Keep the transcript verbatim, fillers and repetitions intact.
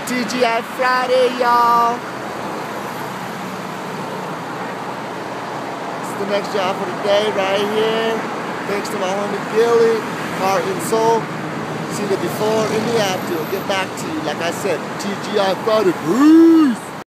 T G I F Friday, y'all. This is the next job for the day right here. Thanks to my homie Gilly, heart and soul. See the before and the after. I'll get back to you. Like I said, T G I F Friday. Peace.